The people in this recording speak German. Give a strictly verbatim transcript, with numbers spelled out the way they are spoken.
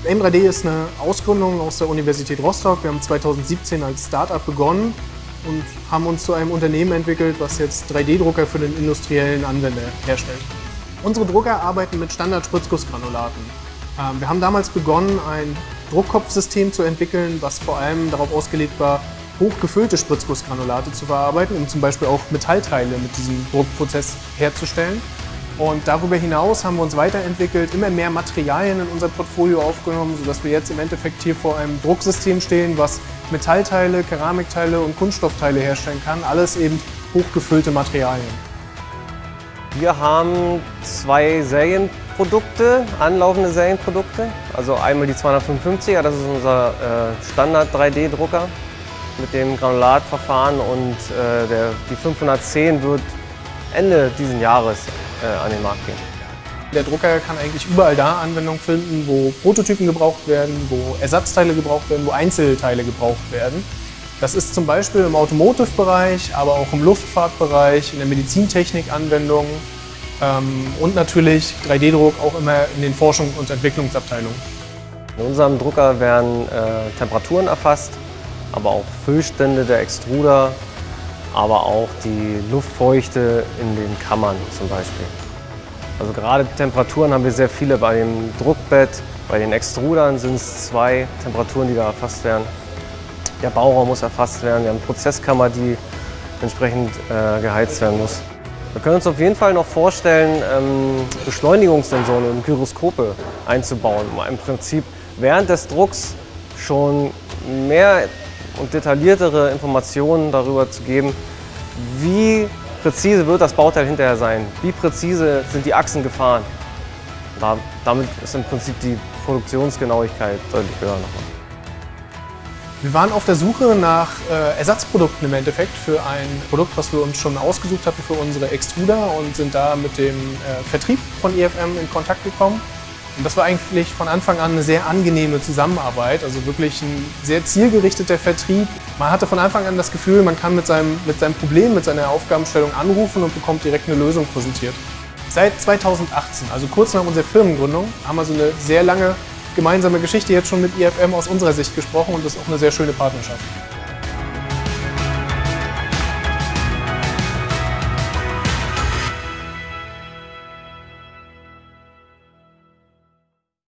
AIM drei D ist eine Ausgründung aus der Universität Rostock. Wir haben zweitausendsiebzehn als Start-up begonnen und haben uns zu einem Unternehmen entwickelt, was jetzt drei D Drucker für den industriellen Anwender herstellt. Unsere Drucker arbeiten mit Standard-Spritzgussgranulaten. Wir haben damals begonnen, ein Druckkopfsystem zu entwickeln, was vor allem darauf ausgelegt war, hochgefüllte Spritzgussgranulate zu verarbeiten, um zum Beispiel auch Metallteile mit diesem Druckprozess herzustellen. Und darüber hinaus haben wir uns weiterentwickelt, immer mehr Materialien in unser Portfolio aufgenommen, sodass wir jetzt im Endeffekt hier vor einem Drucksystem stehen, was Metallteile, Keramikteile und Kunststoffteile herstellen kann. Alles eben hochgefüllte Materialien. Wir haben zwei Serienprodukte, anlaufende Serienprodukte. Also einmal die zweihundertfünfundfünfziger, das ist unser äh, Standard drei D Drucker mit dem Granulatverfahren, und äh, der, die fünfhundertzehn wird Ende dieses Jahres äh, an den Markt gehen. Der Drucker kann eigentlich überall da Anwendung finden, wo Prototypen gebraucht werden, wo Ersatzteile gebraucht werden, wo Einzelteile gebraucht werden. Das ist zum Beispiel im Automotive-Bereich, aber auch im Luftfahrtbereich, in der Medizintechnik Anwendungen ähm, und natürlich drei D Druck auch immer in den Forschungs- und Entwicklungsabteilungen. In unserem Drucker werden äh, Temperaturen erfasst, aber auch Füllstände der Extruder, aber auch die Luftfeuchte in den Kammern zum Beispiel. Also gerade Temperaturen haben wir sehr viele bei dem Druckbett. Bei den Extrudern sind es zwei Temperaturen, die da erfasst werden. Der Bauraum muss erfasst werden, wir haben eine Prozesskammer, die entsprechend äh, geheizt werden muss. Wir können uns auf jeden Fall noch vorstellen, ähm, Beschleunigungssensoren und Gyroskope einzubauen, um im Prinzip während des Drucks schon mehr und detailliertere Informationen darüber zu geben, wie präzise wird das Bauteil hinterher sein, wie präzise sind die Achsen gefahren. Da, damit ist im Prinzip die Produktionsgenauigkeit deutlich höher nochmal. Wir waren auf der Suche nach äh, Ersatzprodukten im Endeffekt für ein Produkt, was wir uns schon ausgesucht hatten für unsere Extruder, und sind da mit dem äh, Vertrieb von I F M in Kontakt gekommen. Und das war eigentlich von Anfang an eine sehr angenehme Zusammenarbeit, also wirklich ein sehr zielgerichteter Vertrieb. Man hatte von Anfang an das Gefühl, man kann mit seinem, mit seinem Problem, mit seiner Aufgabenstellung anrufen und bekommt direkt eine Lösung präsentiert. Seit zweitausendachtzehn, also kurz nach unserer Firmengründung, haben wir so eine sehr lange gemeinsame Geschichte jetzt schon mit I F M aus unserer Sicht gesprochen, und das ist auch eine sehr schöne Partnerschaft.